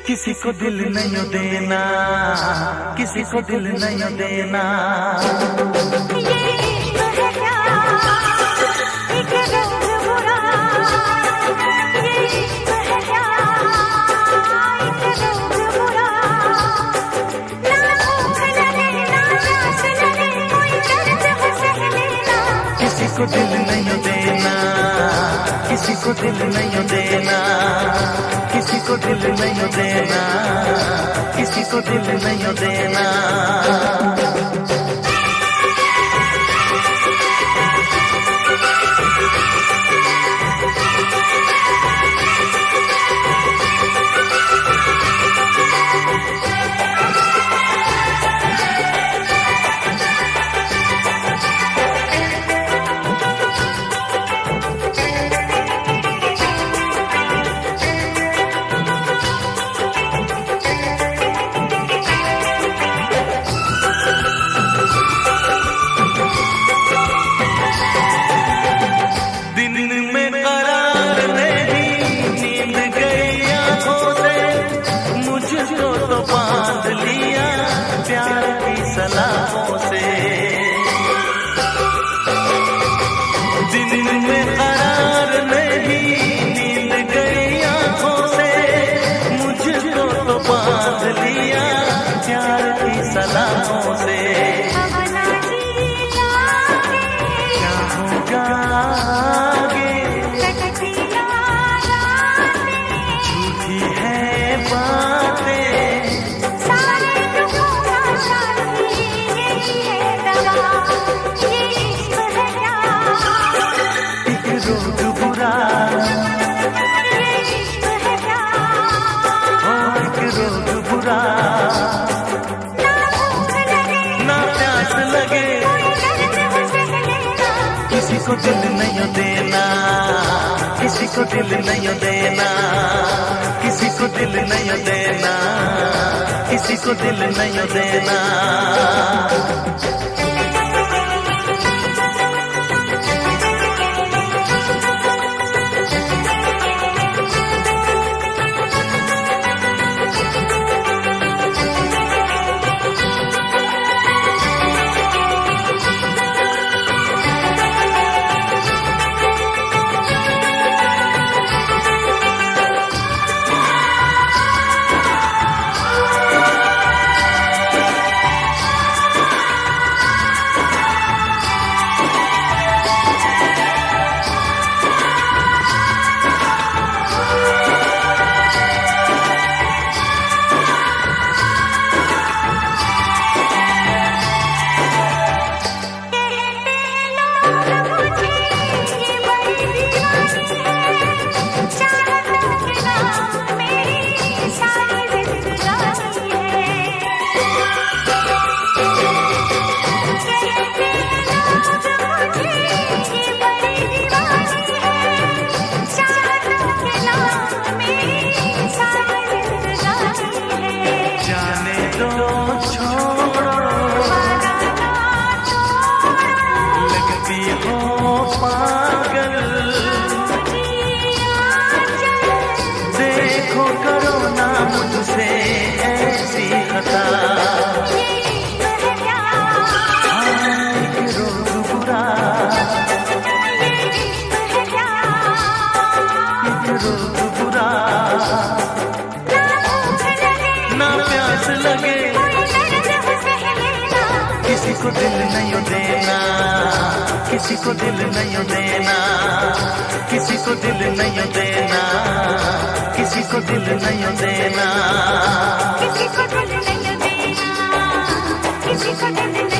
किसी को दिल नहीं देना, किसी को दिल नहीं देना। ये इश्क है क्या, एक रंग बुरा। ये इश्क है क्या, एक रंग बुरा। ना भूख लगे ना प्यास लगे, कोई दर्द है सह लेना। किसी को दिल नहीं देना, किसी को दिल नहीं देना, किसी को दिल नहीं देना, किसी को दिल नहीं देना। बांध लिया प्यार की सलाहों से, दिन में करार नहीं, नींद गई आंखों से। मुझको तो बांध लिया प्यार की सलाहों से। क्या होगा आगे, झूठी है बातें। ना प्यास लगे, किसी को दिल नहीं देना, किसी को दिल नहीं देना, किसी को दिल नहीं देना, किसी को दिल नहीं देना। देखो करो ना मुझसे ऐसी खता, एक रोग बुरा, एक रोग बुरा। ना प्यास लगे, किसी को दिल नहीं देना, किसी को दिल नहीं देना, किसी को दिल नहीं देना, किसी को दिल नहीं देना, किसी को दिल नहीं देना, किसी को दिल